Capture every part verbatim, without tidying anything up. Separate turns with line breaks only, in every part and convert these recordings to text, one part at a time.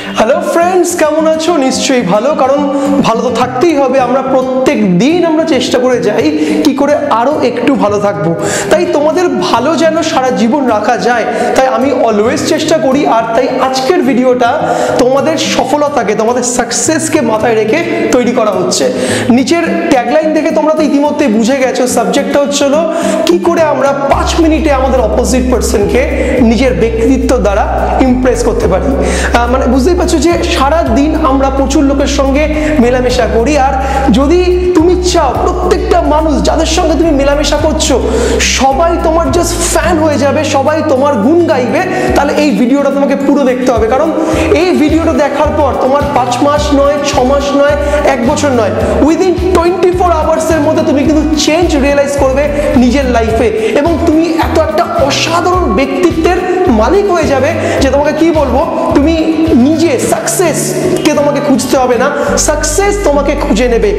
Hello friends, কেমন আছো? নিশ্চয়ই ভালো, কারণ ভালো তো থাকতেই হবে। আমরা প্রত্যেক দিন আমরা চেষ্টা করে যাই কি করে আরো একটু ভালো থাকবো। তাই তোমাদের ভালো যেন সারা জীবন রাখা যায়, তাই আমি অলওয়েজ চেষ্টা করি। আর তাই আজকের ভিডিওটা তোমাদের সফলতাকে, তোমাদের সাকসেসকে মাথায় রেখে তৈরি করা হচ্ছে। নিচের ট্যাগলাইন দেখে তোমরা তো ইতিমধ্যে বুঝে গেছো, সাবজেক্টটা হচ্ছিল কি করে আমরা পাঁচ মিনিটে আমাদের অপোজিট পার্সনকে নিজের ব্যক্তিত্ব দ্বারা ইমপ্রেস করতে পারি। মানে বুঝতেই পারছো যে সারা দিন আমরা প্রচুর লোকের সঙ্গে মেলামেশা করি, আর যদি তুমি চাও প্রত্যেকটা মানুষ যাদের সঙ্গে তুমি মেলামেশা করছো সবাই তোমার জাস্ট ফ্যান হয়ে যাবে, সবাই তোমার গুণ গাইবে, তাহলে এই ভিডিওটা তোমাকে পুরো দেখতে হবে। কারণ এই ভিডিওটা দেখার পর তোমার পাঁচ মাস নয়, ছ মাস নয়, এক বছর নয়, উইদিন টোয়েন্টি ফোর আওয়ার্সের মধ্যে তুমি কিন্তু চেঞ্জ রিয়েলাইজ করবে নিজের লাইফে, এবং তুমি এত একটা অসাধারণ ব্যক্তিত্বের মালিক হয়ে যাবে যে তোমাকে কি বলবো, তুমি নিজে সাকসেস কে তোমাকে খুঁজতে হবে না, সাকসেস তোমাকে খুঁজে নেবে।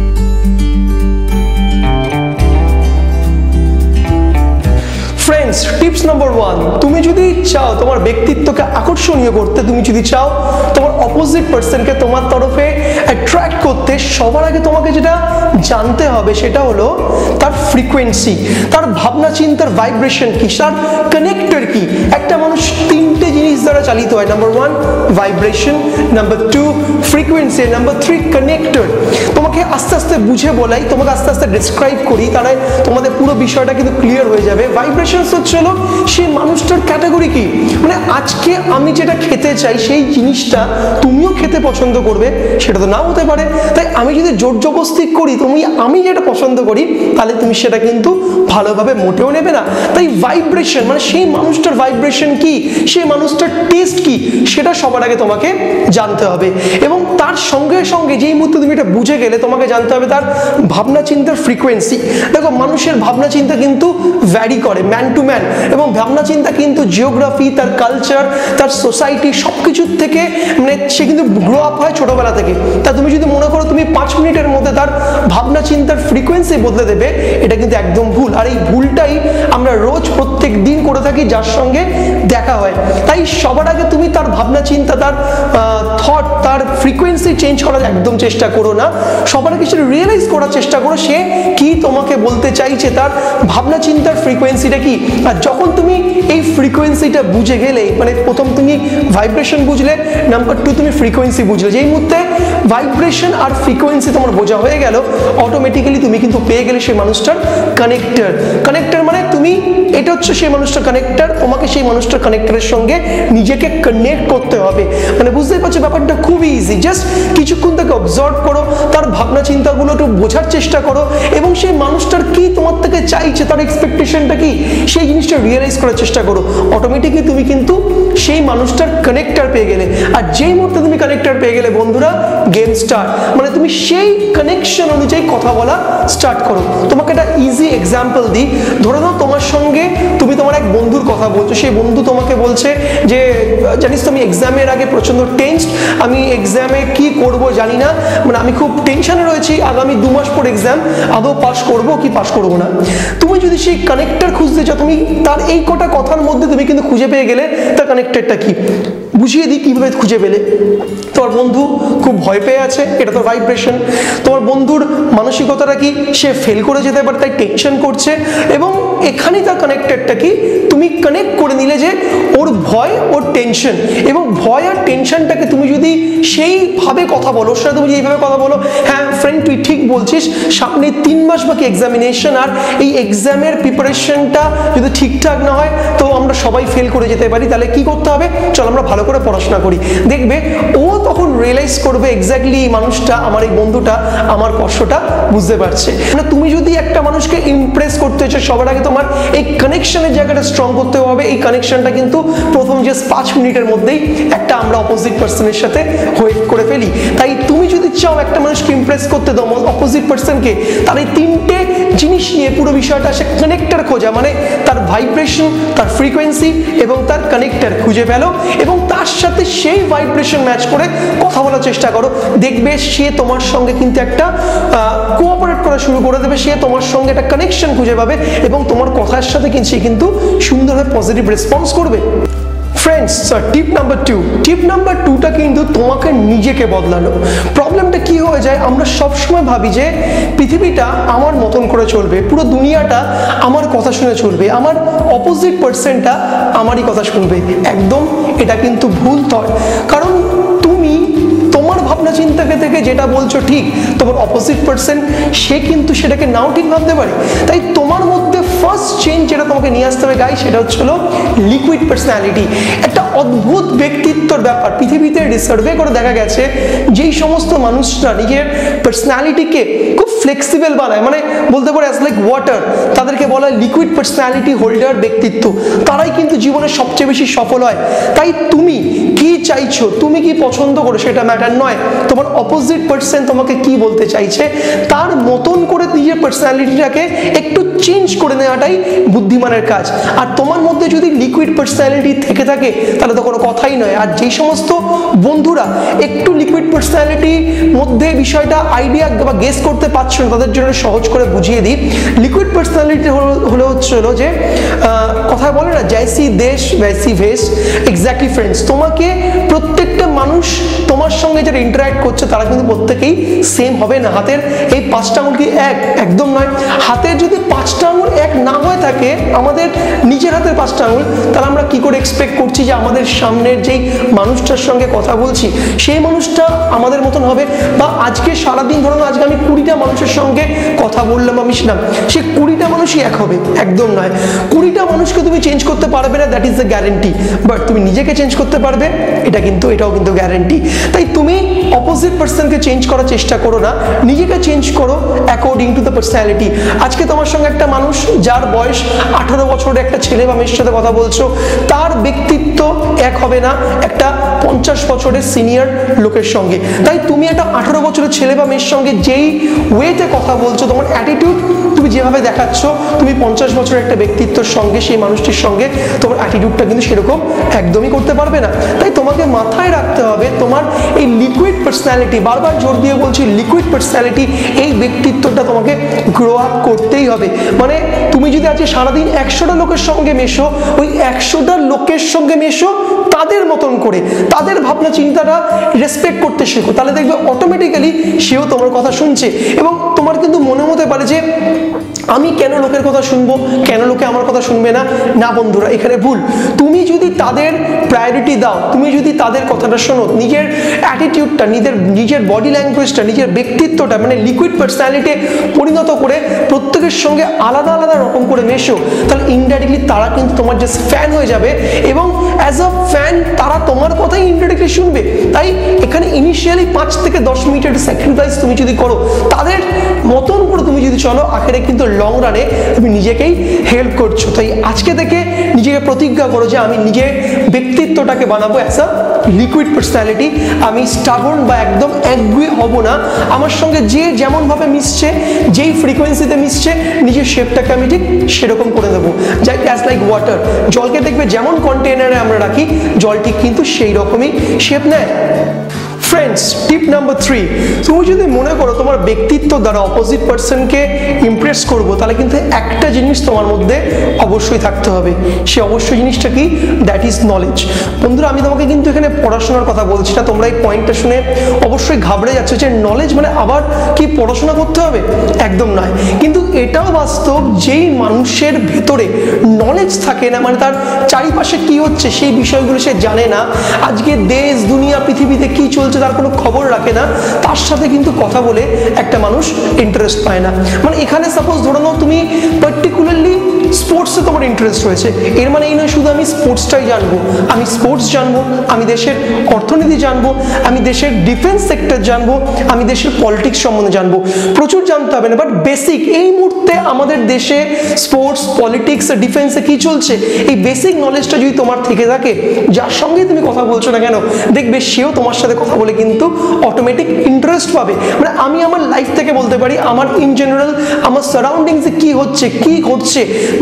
ফ্রেন্ডস, টিপস নাম্বার ওয়ান, তুমি যদি চাও তোমার ব্যক্তিত্বকে আকর্ষণীয় করতে, তুমি যদি চাও তোমার অপোজিট পার্সনকে তোমার তরফে অ্যাট্রাক্ট করতে, সবার আগে তোমাকে যেটা জানতে হবে সেটা হলো তার ফ্রিকোয়েন্সি, তার ভাবনা চিন্তার ভাইব্রেশন কি, তার কানেক্টর কি। একটা মানুষ তিনটে জিনিস দ্বারা চালিত হয়। Number one vibration, number two frequency, number three connector. তোমাকে আস্তে আস্তে বুঝে বলাই, তোমাকে আস্তে আস্তে ডিসক্রাইব করি, তাহলে তোমাদের পুরো বিষয়টা কিন্তু ক্লিয়ার হয়ে যাবে। ভাইব্রেশন হচ্ছে হলো সেই মানুষটার ক্যাটাগরি কি, মানে আজকে আমি যেটা খেতে চাই সেই জিনিসটা তুমিও খেতে পছন্দ করবে, সেটা তো নাও হতে পারে। তাই আমি যদি জোর জবরদস্তি করি তুমি আমি যেটা পছন্দ করি, তাহলে তুমি সেটা কিন্তু ভালোভাবে মোটেও নেবে না। তাই ভাইব্রেশন মানে সেই মানুষটার ভাইব্রেশন কি, সেই মানুষটার টেস্ট কি, সেটা সবার আগে তোমাকে জানতে হবে। এবং তার সঙ্গে সঙ্গে যেই মুহূর্তে তুমি এটা বুঝে গেলে, তোমাকে জানতে হবে তার ভাবনা চিন্তার ফ্রিকোয়েন্সি। দেখো, মানুষের ভাবনা চিন্তা কিন্তু ভ্যারি করে ম্যান টু ম্যান, এবং ভাবনা চিন্তা কিন্তু জিওগ্রাফি, তার কালচার, তার সোসাইটি সব কিছুর থেকে মানে সে কিন্তু গ্রো আপ হয় ছোটবেলা থেকে। তা তুমি যদি মনে করো তুমি পাঁচ মিনিটের মধ্যে তার ভাবনা চিন্তার ফ্রিকোয়েন্সি বদলে দেবে, এটা কিন্তু একদম ভুল। আর এই ভুলটাই আমরা রোজ প্রত্যেক দিন করে থাকি যার সঙ্গে দেখা হয়। তাই সবার আগে তুমি তার ভাবনা চিন্তা, তার থট, তার ফ্রিকোয়েন্সি চেঞ্জ করার একদম চেষ্টা করো না। সবার আগে সেটা রিয়েলাইজ করার চেষ্টা করো সে কি তোমাকে বলতে চাইছে, তার ভাবনা চিন্তার ফ্রিকোয়েন্সিটা কি। আর যখন তুমি এই ফ্রিকোয়েন্সিটা বুঝে গেলে, মানে প্রথম তুমি ভাইব্রেশন বুঝলে, নাম্বার টু তুমি ফ্রিকোয়েন্সি বুঝলে, যেই মুহূর্তে ভাইব্রেশন আর ফ্রিকোয়েন্সি তোমার বোঝা হয়ে গেল, অটোমেটিক্যালি তুমি কিন্তু পেয়ে গেলে সেই মানুষটার কানেক্টর। কানেক্টর মানে তুমি, এটা হচ্ছে সেই মানুষটার কানেক্টর, তোমাকে সেই মানুষটার কানেক্টরের সঙ্গে নিজেকে কানেক্ট করতে হবে। মানে বুঝতেই পারছো ব্যাপারটা খুবই ইজি। জাস্ট কিছুক্ষণ তাকে অবজার্ভ করো, তার ভাবনা চিন্তাগুলো একটু বোঝার চেষ্টা করো, এবং সেই মানুষটার কি তোমার থেকে চাইছে, তার এক্সপেকটেশনটা কি, সেই জিনিসটা রিয়েলাইজ করার চেষ্টা করো। অটোমেটিকলি তুমি কিন্তু সেই মানুষটার কানেক্টর পেয়ে গেলে। আর যেই মুহূর্তে তুমি কানেক্টর পেয়ে গেলে বন্ধুরা, গেম স্টার্ট। মানে তুমি সেই কানেকশন অনুযায়ী কথা বলা স্টার্ট করো। তোমাকে একটা ইজি এক্সাম্পল দিই। ধরে নাও তোমার সঙ্গে তুমি তোমার এক বন্ধুর কথা বলছো, সেই বন্ধু তোমাকে বলছে যে জানিস তো আমি এক্সামের আগে প্রচন্ড টেনসড, আমি এক্সামে কি করব জানি না, মানে আমি খুব টেনশনে রয়েছি, আগামী দু মাস পর এক্সাম, আদৌ পাস করব কি পাস করব না। তুমি যদি সেই কানেক্টর খুঁজতে চাও, তুমি তার এই কটা কথার মধ্যে তুমি কিন্তু খুঁজে পেয়ে গেলে তার কানেক্টরটা কি। বুঝিয়ে দিই কিভাবে খুঁজে পেলে। তোমার বন্ধু খুব ভয় পেয়ে আছে, এটা তো ভাইব্রেশন। তোমার বন্ধুর মানসিকতাটা কি, সে ফেল করে যেতে পারে তাই টেনশন করছে, এবং এখানেই তার কানেক্টরটা কি, তুমি কানেক্ট করে নিলে যে ওর ভয়, ওর টেনশন, এবং ভয় আর টেনশনটাকে তুমি যদি সেইভাবে কথা বলো, সেটা তুমি এইভাবে কথা বলো, হ্যাঁ ফ্রেন্ড তুই ঠিক বলছিস, সামনে তিন মাস বাকি এক্সামিনেশন, আর এই এক্সামের প্রিপারেশনটা যদি ঠিকঠাক না হয় তো আমরা সবাই ফেল করে যেতে পারি, তাহলে কি করতে হবে, চল আমরা ভালো করে পড়াশোনা করি। দেখবে ও তখন রিয়েলাইজ করবে এক্স্যাক্টলি এই মানুষটা, আমার এই বন্ধুটা আমার কষ্টটা বুঝতে পারছে। মানে তুমি যদি একটা মানুষকে ইমপ্রেস করতে চাও, সবার আগে তোমার এই কানেকশনের জায়গাটা স্ট্রং করতে হবে। এই কানেকশনটা কিন্তু প্রথম জাস্ট পাঁচ মিনিটের মধ্যেই একটা আমরা অপোজিট পার্সনের সাথে হয়ে করে ফেলি। তাই তুমি যদি চাও একটা মানুষকে ইমপ্রেস করতে দাও অপোজিট পার্সনকে, তার এই তিনটে জিনিস নিয়ে পুরো বিষয়টা সে কানেক্টর খোঁজা, মানে তার ভাইব্রেশন, তার ফ্রিকোয়েন্সি এবং তার কানেক্টর খুঁজে ফেলো, এবং তার সাথে সেই ভাইব্রেশন ম্যাচ করে কথা বলার চেষ্টা করো। দেখবে সে তোমার সঙ্গে কিন্তু একটা কোঅপারেট করা শুরু করে দেবে, সে তোমার সঙ্গে একটা কানেকশন খুঁজে পাবে, এবং তোমার কথার সাথে কিন্তু সে কিন্তু সুন্দরভাবে পজিটিভ রেসপন্স করবে। Friends, tip number two tip number টুটা কিন্তু তোমাকে নিজেকে বদলানো। প্রবলেমটা কি হয়ে যায়, আমরা সবসময় ভাবি যে পৃথিবীটা আমার মতন করে চলবে, পুরো দুনিয়াটা আমার কথা শুনে চলবে, আমার অপোজিট পার্সনটা আমারই কথা শুনবে। একদম এটা কিন্তু ভুল হয়, কারণ তুমি তোমার ভাবনা চিন্তাকে থেকে যেটা বলছো ঠিক, তোমার অপোজিট পার্সন সে কিন্তু সেটাকে নাও ঠিক ভাবতে পারে। তাই তোমার মধ্যে ফার্স্ট চেঞ্জ যেটা তোমাকে নিয়ে আসতে হবে গাই, সেটা হচ্ছিল লিকুইড পার্সোনালিটি। একটা অদ্ভুত ব্যক্তিত্বর ব্যাপার, পৃথিবীতে সার্ভে করে দেখা গেছে যেই সমস্ত মানুষরা নিজের পার্সোনালিটিকে খুব ফ্লেক্সিবল বানায়, মানে বলতে পারে অ্যাজ লাইক ওয়াটার, তাদেরকে বলা হয় লিকুইড পার্সোনালিটি হোল্ডার ব্যক্তিত্ব, তারাই কিন্তু জীবনে সবচেয়ে বেশি সফল হয়। তাই তুমি কি চাইছো, তুমি কি পছন্দ করো সেটা ম্যাটার নয়, তোমার অপোজিট পার্সন তোমাকে কি বলতে চাইছে তার মতন করে নিজের পার্সোনালিটিটাকে একটু চেঞ্জ করে নেওয়াটাই বুদ্ধিমানের কাজ। আর তোমার মধ্যে যদি লিকুইড পার্সোনালিটি থেকে থাকে তাহলে তো কোনো কথাই নয়। আর যেই সমস্ত বন্ধুরা একটু লিকুইড পার্সোনালিটির মধ্যে বিষয়টা আইডিয়া বা গেস করতে পারছো না, তাদের জন্য সহজ করে বুঝিয়ে দিই। লিকুইড পার্সোনালিটি হলো হচ্ছিল যে কথা বলে না, জৈসি দেশ বৈসি ভেষ। এক্স্যাক্টলি ফ্রেন্ডস, তোমাকে প্রত্যেকটা মানুষ তোমার সঙ্গে যারা ইন্টারাক্ট করছে তারা কিন্তু প্রত্যেকেই সেম হবে না। হাতের এই পাঁচটা আঙুল কি এক? একদম নয়। হাতের যদি পাঁচটা আঙুল এক না হয়ে থাকে, আমাদের নিজের হাতের পাঁচটা আঙুল, তাহলে আমরা কি করে এক্সপেক্ট করছি যে আমাদের সামনের যেই মানুষটার সঙ্গে কথা বলছি সেই মানুষটা আমাদের মতন হবে? বা আজকে সারাদিন ধরুন আজকে আমি কুড়িটা মানুষের সঙ্গে কথা বললাম বা মিশলাম, সে কুড়িটা মানুষই এক হবে? একদম নয়। কুড়িটা মানুষকে তুমি চেঞ্জ করতে পারবে না, that is the guarantee. But তুমি নিজেকে চেঞ্জ করতে পারবে, এটা কিন্তু এটাও কিন্তু গ্যারেন্টি। তাই তুমি অপোজিট পার্সনকে চেঞ্জ করার চেষ্টা করো না, নিজেকে চেঞ্জ করো অ্যাকর্ডিং টু দ্য পার্সোনালিটি। আজকে তোমার সঙ্গে একটা মানুষ যার বয়স আঠারো বছরের একটা ছেলে বা মেয়ের সাথে কথা বলছো, তার ব্যক্তিত্ব এক হবে না একটা পঞ্চাশ বছরের সিনিয়র লোকের সঙ্গে। তাই তুমি একটা আঠারো বছরের ছেলে বা মেয়ের সঙ্গে যেই ওয়েতে কথা বলছো, তোমার অ্যাটিটিউড তুমি যেভাবে দেখাচ্ছ, তুমি পঞ্চাশ বছরের একটা ব্যক্তিত্বের সঙ্গে সেই মানুষটির সঙ্গে তোমার অ্যাটিটিউডটা কিন্তু সেরকম একদমই করতে পারবে না। তাই তোমাকে মাথায় রাখতে হবে তোমার এই লিকুইড পার্সোনালিটি, বারবার জোর দিয়ে বলছি লিকুইড পার্সোনালিটি, এই ব্যক্তিত্বটা তোমাকে গ্রো আপ করতেই হবে। মানে তুমি যদি আজকে সারাদিন একশোটা লোকের সঙ্গে মেশো, ওই একশোটা লোকের সঙ্গে মেশো তাদের মতন করে, তাদের ভাবনা চিন্তাটা রেসপেক্ট করতে শেখো, তাহলে দেখবে অটোমেটিক্যালি সেও তোমার কথা শুনছে। এবং তোমার কিন্তু মনে হতে পারে যে আমি কেন লোকের কথা শুনবো, কেন লোকে আমার কথা শুনবে না। না বন্ধুরা, এখানে ভুল। তুমি যদি তাদের প্রায়োরিটি দাও, তুমি যদি তাদের কথাটা শোনো, নিজের অ্যাটিটিউডটা, নিজের নিজের বডি ল্যাঙ্গুয়েজটা, নিজের ব্যক্তিত্বটা মানে লিকুইড পার্সোনালিটি পরিণত করে প্রত্যেকের সঙ্গে আলাদা আলাদা রকম করে মেশো, তাহলে ইনডাইরেক্টলি তারা কিন্তু তোমার জাস্ট ফ্যান হয়ে যাবে এবং অ্যাজ আ ফ্যান তারা তোমার কথাই ইনডাইরেক্টলি শুনবে। তাই এখানে ইনিশিয়ালি পাঁচ থেকে দশ মিনিটের স্যাক্রিফাইস তুমি যদি করো, তাদের মতন করে তুমি যদি চলো, আখেরে কিন্তু লং রানে তুমি নিজেকেই হেল্প করছো। তাই আজকে থেকে নিজেকে প্রতিজ্ঞা করো যে আমি নিজের ব্যক্তিত্বটাকে বানাবো অ্যাজ আ লিকুইড পার্সোনালিটি। আমি স্টাবর্ন বা একদম একগুয়ে হব না, আমার সঙ্গে যে যেমনভাবে মিশছে, যেই ফ্রিকোয়েন্সিতে মিশছে, নিজের শেপটাকে আমি ঠিক সেরকম করে দেবো। যাই অ্যাজ লাইক ওয়াটার, জলকে দেখবে যেমন কন্টেনারে আমরা রাখি, জল ঠিক কিন্তু সেই রকমই শেপ নেয়। ফ্রেন্ডস, টিপ নাম্বার থ্রি, তুমি যদি মনে করো তোমার ব্যক্তিত্ব দ্বারা অপোজিট পার্সনকে ইমপ্রেস করবো, তাহলে কিন্তু একটা জিনিস তোমার মধ্যে অবশ্যই থাকতে হবে। সে অবশ্যই জিনিসটা কি? That is knowledge. বন্ধুরা, আমি তোমাকে কিন্তু এখানে পড়াশোনার কথা বলছি না, তোমরা এই পয়েন্টটা শুনে অবশ্যই ঘাবড়ে যাচ্ছ যে নলেজ মানে আবার কি পড়াশোনা করতে হবে? একদম নয়। কিন্তু এটাও বাস্তব, যেই মানুষের ভেতরে নলেজ থাকে না, মানে তার চারিপাশে কি হচ্ছে সেই বিষয়গুলো সে জানে না, আজকে দেশ দুনিয়া পৃথিবীতে কি চলছে তার কোনো খবর রাখে না, তার সাথে কিন্তু কথা বলে একটা মানুষ ইন্টারেস্ট পায় না। মানে এখানে সাপোজ ধরে নাও তুমি পার্টিকুলারলি স্পোর্টসে তোমার ইন্টারেস্ট রয়েছে, এর মানে এই নয় শুধু আমি স্পোর্টসটাই জানবো। আমি স্পোর্টস জানবো, আমি দেশের অর্থনীতি জানবো, আমি দেশের ডিফেন্স সেক্টর জানবো, আমি দেশের পলিটিক্স সম্বন্ধে জানবো, প্রচুর জানতে হবে না, বাট বেসিক এই মুহূর্তে আমাদের দেশে স্পোর্টস, পলিটিক্স, ডিফেন্সে কি চলছে, এই বেসিক নলেজটা যদি তোমার থেকে থাকে, যার সঙ্গে তুমি কথা বলছো না কেন, দেখবে সেও তোমার সাথে কথা বলে কিন্তু অটোমেটিক ইন্টারেস্ট পাবে। মানে আমি আমার লাইফ থেকে বলতে পারি, আমার ইন জেনারেল আমার সারাউন্ডিংসে কি হচ্ছে, কি ঘটছে,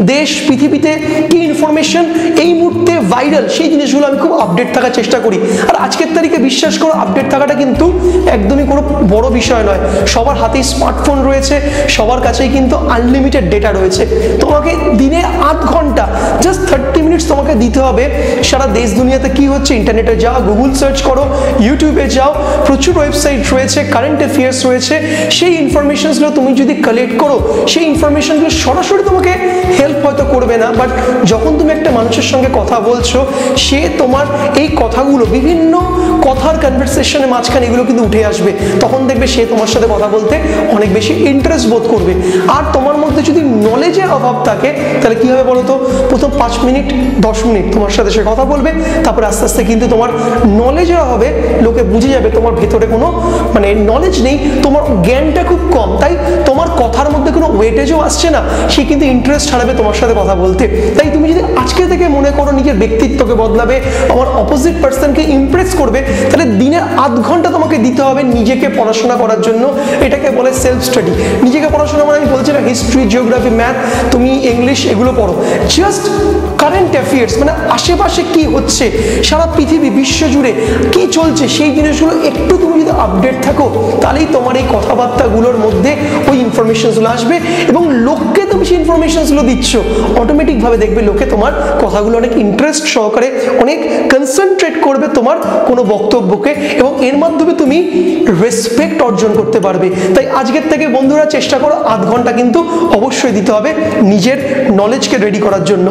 দেশ পৃথিবীতে কি ইনফরমেশন এই মুহূর্তে ভাইরাল, সেই জিনিসগুলো আমি খুব আপডেট থাকার চেষ্টা করি। আর আজকের তারিখে বিশ্বাস করো আপডেট থাকাটা কিন্তু একদমই কোনো বড় বিষয় নয়। সবার হাতেই স্মার্টফোন রয়েছে, সবার কাছেই কিন্তু আনলিমিটেড ডেটা রয়েছে। তোমাকে দিনে আধ ঘন্টা জাস্ট থার্টি মিনিটস তোমাকে দিতে হবে সারা দেশ দুনিয়াতে কি হচ্ছে ইন্টারনেটে যাও, গুগল সার্চ করো, ইউটিউবে যাও, প্রচুর ওয়েবসাইট রয়েছে, কারেন্ট অ্যাফেয়ার্স রয়েছে। সেই ইনফরমেশনসগুলো তুমি যদি কালেক্ট করো, সেই ইনফরমেশনগুলো সরাসরি তোমাকে হেল্প হয়তো করবে না, বাট যখন তুমি একটা মানুষের সঙ্গে কথা বলছো, সে তোমার এই কথাগুলো বিভিন্ন কথার কনভারসেশনের মাঝখানে এগুলো কিন্তু উঠে আসবে, তখন দেখবে সে তোমার সাথে কথা বলতে অনেক বেশি ইন্টারেস্ট বোধ করবে। আর তোমার মধ্যে যদি নলেজের অভাব থাকে তাহলে কি হবে বলো তো, প্রথম পাঁচ মিনিট দশ মিনিট তোমার সাথে সে কথা বলবে, তারপরে আস্তে আস্তে কিন্তু তোমার নলেজের অভাবে লোকে বুঝে যাবে তোমার ভেতরে কোনো মানে নলেজ নেই, তোমার জ্ঞানটা খুব কম, তাই তোমার কথার মধ্যে কোনো ওয়েটেজও আসছে না, সে কিন্তু ইন্টারেস্ট হারাবে তোমার সাথে কথা বলতে। তাই তুমি যদি আজকে থেকে মনে করো নিজের ব্যক্তিত্বকে বদলাবে, আমার অপোজিট পার্সনকে ইমপ্রেস করবে, তাহলে দিনের আধ ঘন্টা তোমাকে দিতে হবে নিজেকে পড়াশোনা করার জন্য। এটাকে বলে সেলফ স্টাডি। নিজেকে পড়াশোনা মানে আমি বলছি না হিস্ট্রি, জিওগ্রাফি, ম্যাথ, তুমি ইংলিশ এগুলো পড়ো, জাস্ট কারেন্ট অ্যাফেয়ার্স মানে আশেপাশে কি হচ্ছে, সারা পৃথিবী বিশ্ব জুড়ে কি চলছে, সেই জিনিসগুলো একটু তুমি যদি আপডেট থাকো, তাহলেই তোমার এই কথাবার্তাগুলোর মধ্যে ওই ইনফরমেশনসগুলো আসবে এবং লোককে তুমি সেই ইনফরমেশনসগুলো দিচ্ছ, অটোমেটিকভাবে দেখবে লোকে তোমার কথাগুলো অনেক ইন্টারেস্ট সহকারে অনেক কনসেন্ট্রেট করবে তোমার কোনো বক্তব্যকে, এবং এর মাধ্যমে তুমি রেসপেক্ট অর্জন করতে পারবে। তাই আজকের থেকে বন্ধুরা চেষ্টা করো আধ ঘন্টা কিন্তু অবশ্যই দিতে হবে নিজের নলেজকে রেডি করার জন্য।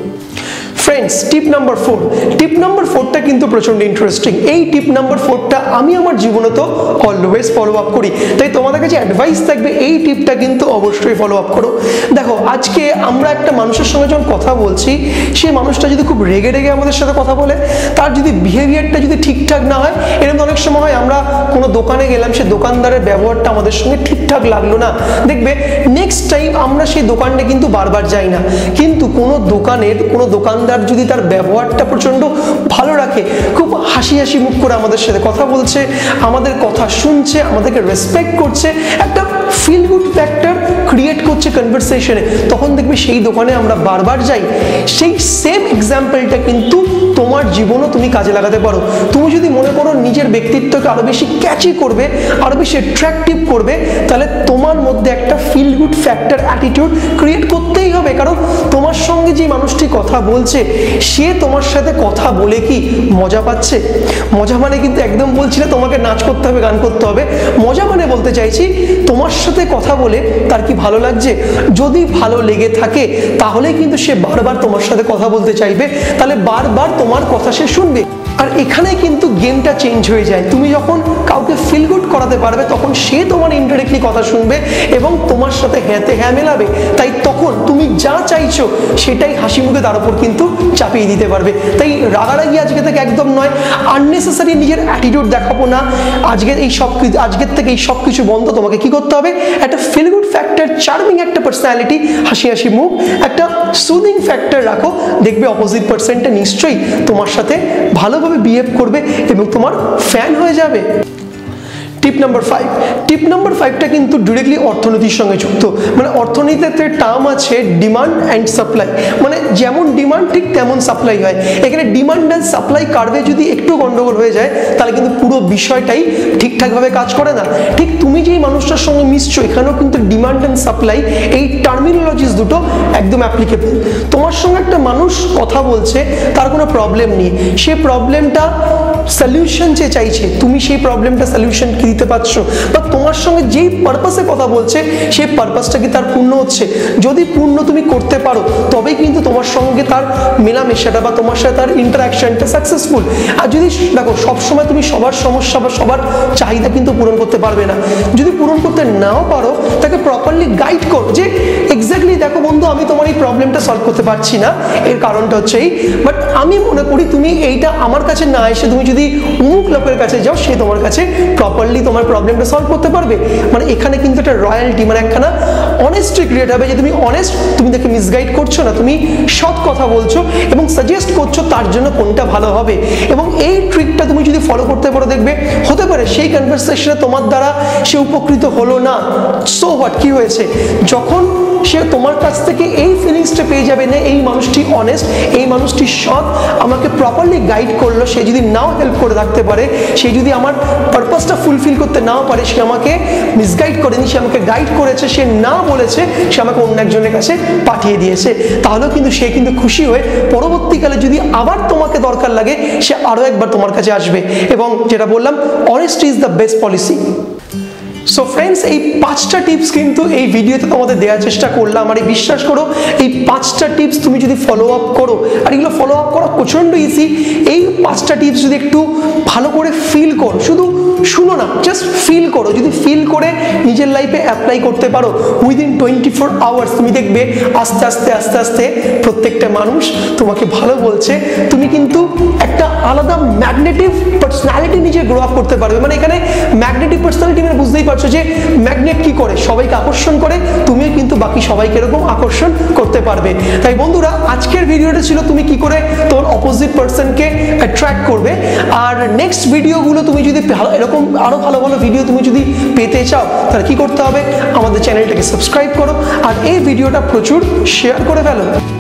Friends, tip number four, tip number ফোরটা কিন্তু প্রচন্ড ইন্টারেস্টিং। এই টিপ নাম্বার ফোরটা আমি আমার জীবনে তো অলওয়েজ ফলো আপ করি, তাই তোমাদের কাছে অ্যাডভাইস থাকবে এই টিপটা কিন্তু অবশ্যই ফলো আপ করো। দেখো, আজকে আমরা একটা মানুষের সঙ্গে যখন কথা বলছি, সেই মানুষটা যদি খুব রেগে রেগে আমাদের সাথে কথা বলে, তার যদি বিহেভিয়ারটা যদি ঠিকঠাক না হয়, এরকম অনেক সময় হয় আমরা কোনো দোকানে গেলাম, সে দোকানদারের ব্যবহারটা আমাদের সঙ্গে ঠিকঠাক লাগলো না, দেখবে নেক্সট টাইম আমরা সেই দোকানটা কিন্তু বারবার যাই না। কিন্তু কোনো দোকানের কোনো দোকানদার যদি তার ব্যবহারটা প্রচন্ড ভালো রাখে, খুব হাসি হাসি মুখ করে আমাদের সাথে কথা বলছে, আমাদের কথা শুনছে, আমাদেরকে রেসপেক্ট করছে, একটা ফিল গুড ফ্যাক্টর ক্রিয়েট করছে কনভারসেশনে, তখন দেখবে সেই দোকানে আমরা বারবার যাই। সেই সেম এক্সাম্পলটা কিন্তু তোমার জীবনও তুমি কাজে লাগাতে পারো। তুমি যদি মনে করো নিজের ব্যক্তিত্বকে আরো বেশি ক্যাচি করবে, আরো বেশি অ্যাট্রাকটিভ করবে, তাহলে তোমার মধ্যে একটা feel good factor attitude create করতেই হবে। কারণ তোমার সঙ্গে যে মানুষটি কথা বলছে, সে তোমার সাথে কথা বলে কি মজা পাচ্ছে? মজা মানে কিন্তু একদম বলছি না তোমাকে নাচ করতে হবে, গান করতে হবে, মজা মানে বলতে চাইছি তোমার সাথে কথা বলে তার কি ভালো লাগছে। যদি ভালো লেগে থাকে তাহলে কিন্তু সে বারবার তোমার সাথে কথা বলতে চাইবে, তাহলে বারবার তোমার কথা সে শুনবে। আর এখানে কিন্তু গেমটা চেঞ্জ হয়ে যায়। তুমি যখন কাউকে ফিল গুড করাতে পারবে, তখন সে তোমার ইনডাইরেক্টলি কথা শুনবে এবং তোমার সাথে হ্যাঁতে হ্যাঁ মেলাবে। তাই তখন তুমি যা চাইছো সেটাই হাসি মুখে তার উপর কিন্তু চাপিয়ে দিতে পারবে। তাই রাগারাগি আজকে থেকে একদম নয়, আননেসেসারি নিজের অ্যাটিটিউড দেখাবো না। আজকের এই সব আজকের থেকে এই সব কিছু বন্ধ। তোমাকে কি করতে হবে? একটা ফিল গুড ফ্যাক্টর, চার্মিং একটা পার্সোনালিটি, হাসি হাসি মুখ, একটা সুদিং ফ্যাক্টর রাখো, দেখবে অপোজিট পার্সনটা নিশ্চয়ই তোমার সাথে ভালোভাবে বিহেভ করবে এবং তোমার ফ্যান হয়ে যাবে। Tip number five, tip number ফাইভটা কিন্তু ডিরেক্টলি অর্থনীতির সঙ্গে যুক্ত। মানে অর্থনীতিতে টার্ম আছে ডিমান্ড অ্যান্ড সাপ্লাই, মানে যেমন ডিমান্ড ঠিক তেমন সাপ্লাই হয়। এখানে ডিমান্ড অ্যান্ড সাপ্লাই কার্ভে যদি একটু গন্ডগোল হয়ে যায়, তাহলে কিন্তু পুরো বিষয়টাই ঠিকঠাকভাবে কাজ করে না। ঠিক তুমি যেই মানুষটার সঙ্গে মিশছো, এখানেও কিন্তু ডিমান্ড অ্যান্ড সাপ্লাই এই টার্মিনোলজিস দুটো একদম অ্যাপ্লিকেবল। তোমার সঙ্গে একটা মানুষ কথা বলছে, তার কোনো প্রবলেম নেই, সে প্রবলেমটা সলিউশন যে চাইছে, তুমি সেই প্রবলেমটা সলিউশন কি দিতে পারছো, বা তোমার সঙ্গে যেই পারপাসে কথা বলছে সেই পারপাসটা কি তার পূর্ণ হচ্ছে। যদি পূর্ণ তুমি করতে পারো, তবেই কিন্তু তোমার সঙ্গে তার মেলামেশাটা বা তোমার সাথে তার ইন্টারাকশনটা সাকসেসফুল। আর যদি দেখো সবসময় তুমি সবার সমস্যা বা সবার চাহিদা কিন্তু পূরণ করতে পারবে না। যদি পূরণ করতে নাও পারো, তাকে প্রপারলি গাইড করো যে এক্স্যাক্টলি দেখো বন্ধু, আমি তোমার এই প্রবলেমটা সলভ করতে পারছি না, এর কারণটা হচ্ছে এই, বাট আমি মনে করি তুমি এইটা আমার কাছে না এসে তুমি যদি অমুক লোকের কাছে যাও, সে তোমার কাছে প্রপারলি তোমার প্রবলেমটা সলভ করতে পারবে। মানে এখানে কিন্তু একটা রয়্যালটি, মানে একখানা অনেস্টি ক্রিয়েট হবে যে তুমি অনেস্ট, তুমি তাকে মিসগাইড করছো না, তুমি সৎ কথা বলছো এবং সাজেস্ট করছো তার জন্য কোনটা ভালো হবে। এবং এই ট্রিকটা তুমি যদি ফলো করতে পারো, দেখবে হতে পারে সেই কনভারসেশনে তোমার দ্বারা সে উপকৃত হলো না, সো হোয়াট, কি হয়েছে, যখন সে তোমার কাছ থেকে এই ফিলিংসটা পেয়ে যাবে না এই মানুষটি অনেস্ট, এই মানুষটি সৎ, আমাকে প্রপারলি গাইড করলো। সে যদি নাও হেল্প করে রাখতে পারে, সে যদি আমার পারপাসটা ফুলফিল করতে নাও পারে, সে আমাকে মিসগাইড করেনি, সে আমাকে গাইড করেছে, সে না বলেছে, সে আমাকে অন্য একজনের কাছে পাঠিয়ে দিয়েছে, তাহলেও কিন্তু সে কিন্তু খুশি হয়ে পরবর্তীকালে যদি আবার তোমাকে দরকার লাগে সে আরো একবার তোমার কাছে আসবে। এবং যেটা বললাম, honesty is the best policy. So friends, এই পাঁচটা টিপস কিন্তু এই ভিডিওতে তোমাদের দেওয়ার চেষ্টা করলাম। আর এই বিশ্বাস করো, এই পাঁচটা টিপস তুমি যদি ফলো আপ করো, আর এগুলো ফলো আপ করা প্রচণ্ড ইজি, এই পাঁচটা টিপস যদি একটু ভালো করে ফিল করো, শুধু শুনো না, জাস্ট ফিল করো, যদি ফিল করে নিজের লাইফে অ্যাপ্লাই করতে পারো, উইদিন টোয়েন্টি ফোর আওয়ার্স তুমি দেখবে আস্তে আস্তে আস্তে আস্তে প্রত্যেকটা মানুষ তোমাকে ভালো বলছে। তুমি কিন্তু একটা আলাদা ম্যাগনেটিক পার্সোনালিটি নিজে গ্রো আপ করতে পারবে। মানে এখানে ম্যাগনেটিক পার্সোনালিটি মানে বুঝতেই পারছো যে ম্যাগনেট কি করে, সবাইকে আকর্ষণ করে, তুমিও কিন্তু বাকি সবাইকে এরকম আকর্ষণ করতে পারবে। তাই বন্ধুরা, আজকের ভিডিওটা ছিল তুমি কি করে তোমার অপোজিট পার্সনকে অ্যাট্রাক্ট করবে। আর নেক্সট ভিডিওগুলো তুমি যদি এরকম আরো ভালো ভালো ভিডিও তুমি যদি পেতে চাও, তাহলে কি করতে হবে, আমাদের চ্যানেলটাকে সাবস্ক্রাইব করো আর এই ভিডিওটা প্রচুর শেয়ার করে ফেলো।